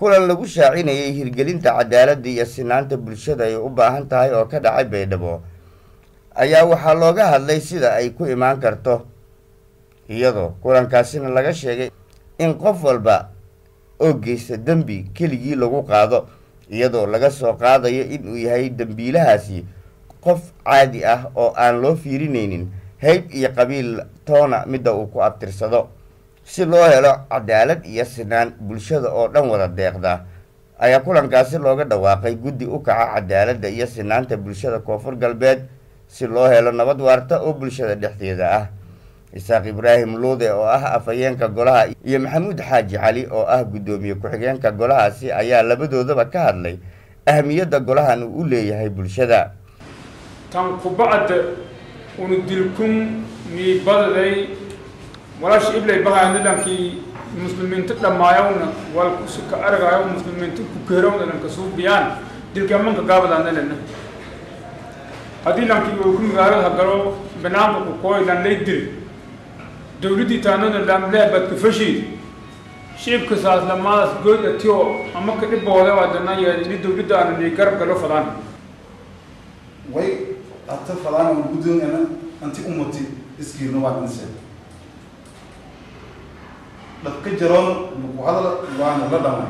kulan lagu shaacinayay hirgelinta cadaaladda iyo sinaanta bulshada ay u baahan tahay oo ka dhacay Baydhabo ayaa waxaa looga hadlay sida ay ku imaan karto, iyadoo kulankaasina laga sheegay in qof walba oo geysta dembi keligii lagu qaado, iyadoo laga soo qaadayo inuu yahay dembiilahaasi qof caadi ah oo aan loo fiirinaynin hayb iyo qabiil toona midda uu ku abtirsado, si loo helo cadaalad iyo sinaan bulshada oo dhan wada deeqda. ayaa kulankaasi looga dhawaaqay guddi u kaca cadaaladda iyo sinaanta bulshada Koonfur Galbeed si loo helo nabad waarta oo bulshada dhexdeeda ah. Isaaq Ibraahim Luude oo ah afhayeenka golaha iyo Maxamuud Xaaji Cali oo ah gudoomiye ku-xigeenka golahaasi ayaa labadoodaba ka hadlay ahmiyadda golahan uu u leeyahay bulshada. tan kubacda unu dilkun mi badaday walash iblay bahaandankii muslimiinta dhamaayawna wal ku suka aragayo muslimiinta ku keerawna ka suubiyaan dilka manka gaabadaanana hadii lankii uu ku magaalada galo banaanka ku kooydan leedir dawladii taanada lamleebad ku fashi shibka saas lamaas good atiyo ama ka dhibooda wadana yahay dawladda aan garab galo fadaan way أتفضل وجودهم أنا أنت أمتي إسكير نوع إنسان. لكن جرون وهذا وانا لا دام.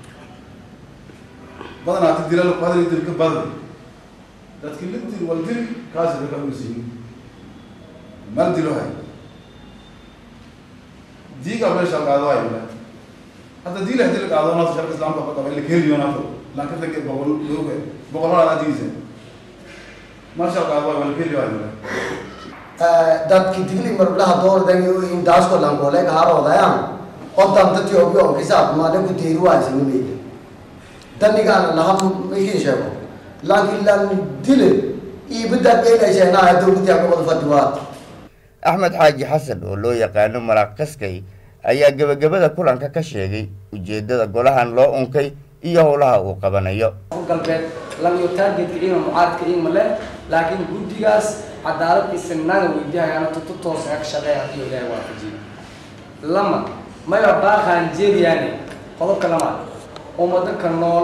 بدنا نعتذر له هذا يدير كبار. لكن لدي والدير كاسر كم يسين. ما نديره هاي. دي قبل شغال هذا ولا. هذا دي له دي قاعد ناس شغال إسلام كبار اللي كيل يوناتو. لكن تك بقول على ديزه. ما شاء الله ولا كيل يوم dadkii digli marlaha doordayo in daasko langoole gaaroodayan qodam dadkii oo xisaab ma ku tiiru waaysanimeeyay danigan laha mixii sheego laakiin lan dile ibada beelayshayna dawladda ka wada fadhiwaad. Axmed Xaaji Xasan oo loo yaqaano Maraqaskay ayaa gabagabada kulanka ka sheegay ujeedada golahan loo unkay iyo howlaha uu qabanayo. galbeed lam iyo target inuu mucaaradka in male laakiin guddigaas cadaalad isnaana weydiiyayana toos ka shaqeeya iyo ilaahay waafajiyo lama maya baaqan jeediyani qodobka lama umada ka nool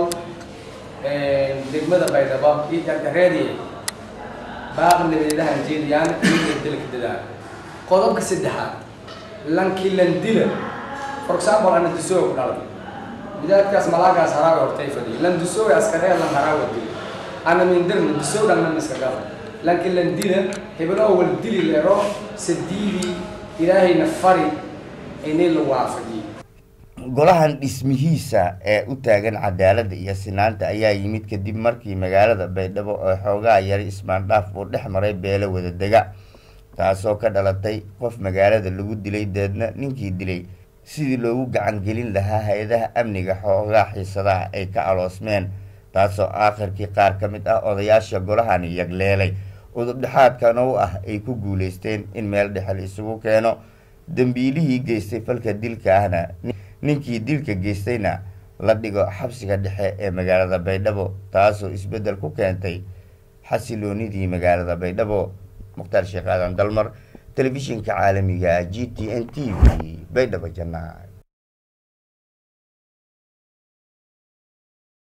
degmada Baydhabo iyo dadreedii baaqan leedahay jeediyani iyo dilka dadaa qodobka saddexaad lankii landila for example ana disoo ku dhalay midakaas malaagas haraaga hortay fadhi lan disoo askariya lan haraaga dil ana min dirna disoo dhan iska gal laakiin lan dila hebel awal dili leero sidiidi ilaahayna fari inay la waafajiyo. golahan dhismihiisa ee u taagan cadaaladda iyo sinaanta ayaa yimid kadib markii magaalada Baydhabo oo xoogaa yari ismaandhaaf uu dhex maray beelo wada dega, taasoo ka dhalatay qof magaalada lagu dilay deedna ninkii dilay sidii loogu gacan gelin lahaa hay'adaha amniga xoogaa xiisadaha ay ka aloosmeen, taasoo aakhirkii qaar ka mid ah odayaasha golahan yagleelay udub dhexaadkana u ah ay ku guuleysteen in meel dhexal isugu keeno dambiilihii geystay falka dilka ahna ninkii dilka geystayna la dhigo xabsiga dhexe ee magaalada Baydhabo, taasoo isbeddel ku keentay xasiloonidii magaalada Baydhabo. Mukhtaar Sheekh Aadan Dalmar, telefishinka caalamiga GTN TV, Baydhabo Janaa.